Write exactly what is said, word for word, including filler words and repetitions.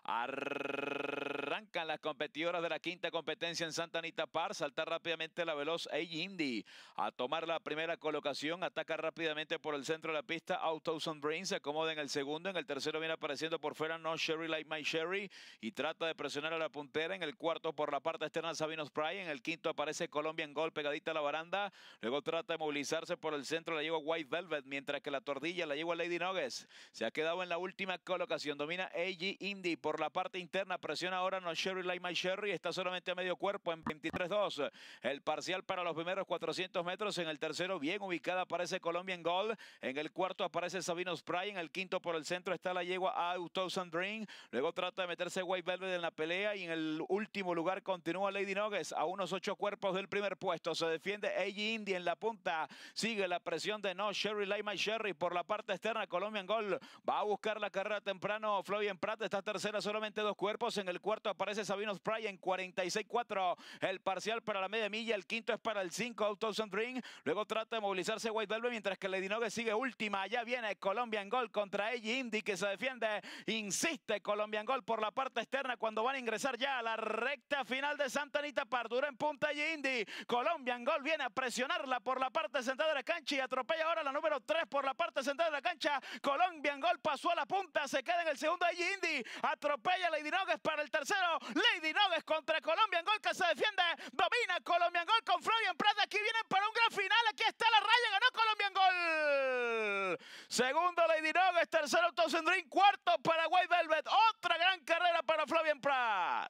Arrancan las competidoras de la quinta competencia en Santa Anita Park. Salta rápidamente la veloz Age Indy a tomar la primera colocación. Ataca rápidamente por el centro de la pista Autos and Dreams. Se acomoda en el segundo. En el tercero viene apareciendo por fuera No Sherry Like My Sherry y trata de presionar a la puntera. En el cuarto por la parte externa Sabinos Pride. En el quinto aparece Colombian Gold pegadita a la baranda. Luego trata de movilizarse por el centro. La lleva White Velvet, mientras que la tordilla la lleva Lady Nuggets. Se ha quedado en la última colocación. Domina A G Indy por la parte interna. Presiona ahora No Sherry Like My Sherry. Está solamente a medio cuerpo en veintitrés dos. El parcial para los primeros cuatrocientos metros. En el tercero bien ubicada aparece Colombian Gold. En el cuarto aparece Sabinos Pride. En el quinto por el centro está la yegua Autos and Dream. Luego trata de meterse White Velvet en la pelea. Y en el último lugar continúa Lady Nuggets a unos ocho cuerpos del primer puesto. Se defiende A G Indy en la punta. Sigue la presión de No Sherry Like My Sherry por la parte externa. Colombian Gold va a buscar la carrera temprano. Flavian Prat está tercera, solamente dos cuerpos. En el cuarto aparece Sabinos Pride en cuarenta y seis cuatro. El parcial para la media milla. El quinto es para el cinco, Autos and Dream. Luego trata de movilizarse White Velvet, mientras que Lady Nuggets sigue última. Allá viene Colombian Gold contra A G Indy, que se defiende. Insiste Colombian Gold por la parte externa cuando van a ingresar ya a la recta final de Santa Anita Park. Dura en punta A G Indy. Colombian Gold viene a presionarla por la parte central de la cancha y atropella ahora la número tres por la parte central de la cancha. Colombian Gold pasó a la punta, se queda en el segundo A G Indy. Atropella a Lady Nuggets para el tercero. Lady Nuggets contra Colombian Gold, que se defiende. Domina Colombian Gold con Flavian Prat. Aquí vienen para un gran final. Aquí está la raya. Ganó Colombian Gold. Segundo Lady Nuggets. Tercero Autos and Dream. Cuarto para White Velvet. Otra gran carrera para Flavian Prat.